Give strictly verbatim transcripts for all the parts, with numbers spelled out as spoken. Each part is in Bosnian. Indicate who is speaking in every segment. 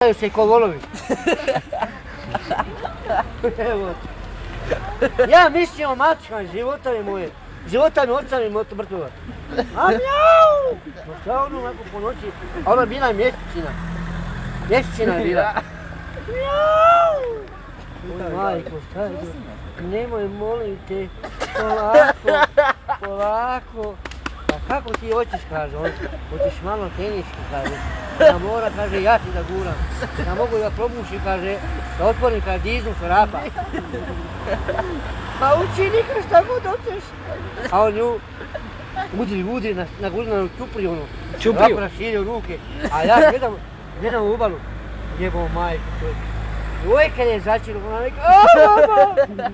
Speaker 1: Ubijaju se i ko volovi. Evo. Ja mislio mačka, života mi moje. Života mi oca mi mrtvova. A mjau! Šta ono ovako po noći? A ona bila mjesečina. Mjesečina je bila. Mjau! Majko, šta je to? Nemoj, molim te. Polako, polako. A kako ti hoćeš, kaže on? Hoćeš malo teniški, kaže. Ja mora, kaže, ja ti da guram. Ja mogu da probušim, kaže, da otvorim, kaže, diznu šarapa. Pa učini ka šta god hoćeš. A on nju udri, udri na, na gulinanu čupriju, ono.
Speaker 2: Čupriju?
Speaker 1: Ovako raširio ruke. A ja gledam, gledam u obalu. Jebo majku, to je. I uvijek kad je začelo, ona neka, aaa, mama!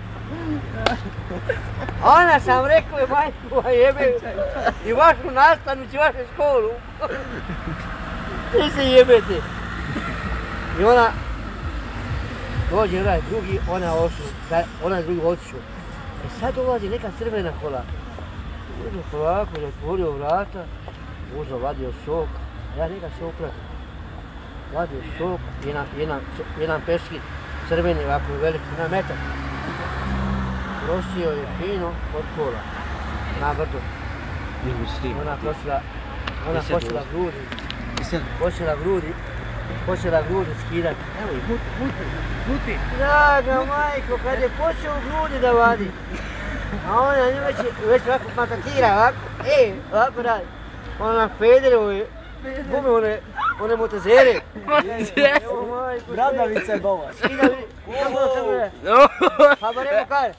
Speaker 1: Ona sam rekao je majku, a jebe, i vašu nastanu i vašu školu. Svi se jebete. I ona, dođe onaj drugi, ona ošu, ona drugi otišu. I sad dolazi neka crvena kola. Uzeo polako, zatvorio vrata, uzeo, vadio sok, a ja njega se opratim. Vadio sok, jedan, jedan, jedan peški crveni, ovako veliki, na metar. Prosio je fino od kola, na brdu. Ona prosila, ona počela grudi, počela grudi, počela grudi skidati. Evo i buti, buti, buti. Draga majko, kad je počeo grudi da vadi, a ona nju već, već ovako patatira, ovako, e, ovako radi. Ona na Federovi, gume one, one motozere. Evo majko,
Speaker 2: Bradavica je bova.
Speaker 1: skida vidi, kako to je. Pa baremo kar.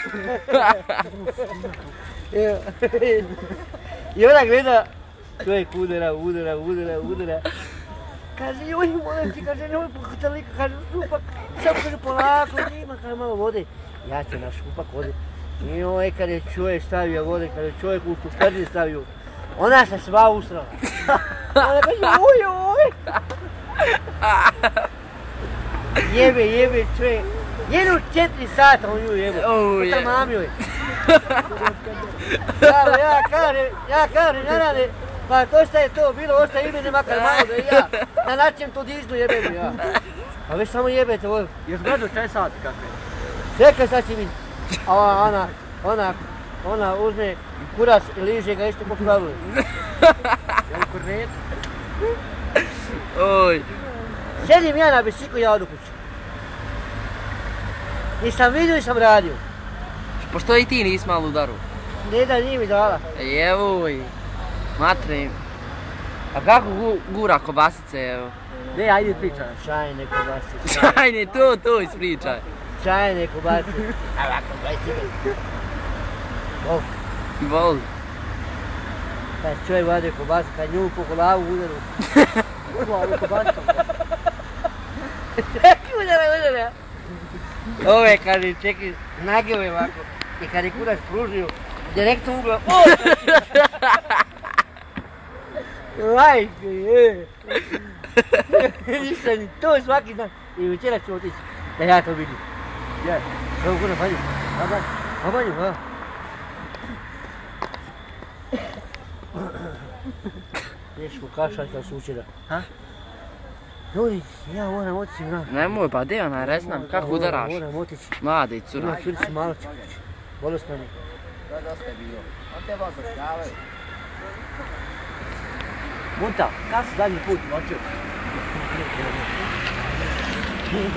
Speaker 1: I ona gleda, čovjek udara, udara, udara, udara. Kaže, joj, molim ti, kaže, nemoj pokata lika, kaže, šupak, samo kaže, polako, ima, kaže, malo vode. Ja ću na šupak vode. I joj, kad je čovjek stavio vode, kad je čovjek u kuškarni stavio, ona se sva usrala. Ona kaže, uj, uj. Jebe, jebe, čovjek. Jedno četiri sata on nju jebe. Utamamio je. Ja, ja kažem, ja kažem, ne rade, pa to šta je to bilo, ostaje imene makar malo da i ja. Na način to diznu jebem ja. A već samo jebete ovdje.
Speaker 2: Još gledao čaj sati kakve?
Speaker 1: Čekaj, sad će vidjeti. A ona, ona, ona uzme kurac i liže ga isto po pravilu.
Speaker 2: Je li kornet?
Speaker 3: Oj.
Speaker 1: Sjedim ja na biciklu, ja odu kući. Nisam vidio, nisam radio.
Speaker 3: Pošto i ti nisi malo udaru?
Speaker 1: Ne da nije mi dala.
Speaker 3: Jevoj. Matre. A kako gu, gura kobasice, evo?
Speaker 2: Ne, ajde pričaj.
Speaker 1: Čajne kobasice.
Speaker 3: Ajde, to, to ispričaj.
Speaker 1: Čajne kobasice. Ovako, kobasice. Vol.
Speaker 3: Vol.
Speaker 1: Kad čovjek vade kobasice, kad nju po glavu udaru.
Speaker 2: Glavu kobasice.
Speaker 1: Udara, udara. Ove, kaže, čekaj, nage ove ovako. I kad je kurac pružio, direktno ugla, o! Lajke, je. Nisam ni to svaki dan. I večera ću otići, da ja to vidim.
Speaker 2: Je.
Speaker 1: Evo kuna, banju. A banju, a banju, a. Teško kašaljka sučera.
Speaker 2: Ha?
Speaker 1: Ljudi, ja moram otići na.
Speaker 3: Nemoj, pa de ona, reci nam, kako udaraš?
Speaker 1: Moram otići.
Speaker 3: Mladi cura.
Speaker 1: Ima curici malo čekući. Bolesno mi.
Speaker 2: Da, dosta je bilo. On te vas zašljavaju. Munta, kada si zadnji put noću?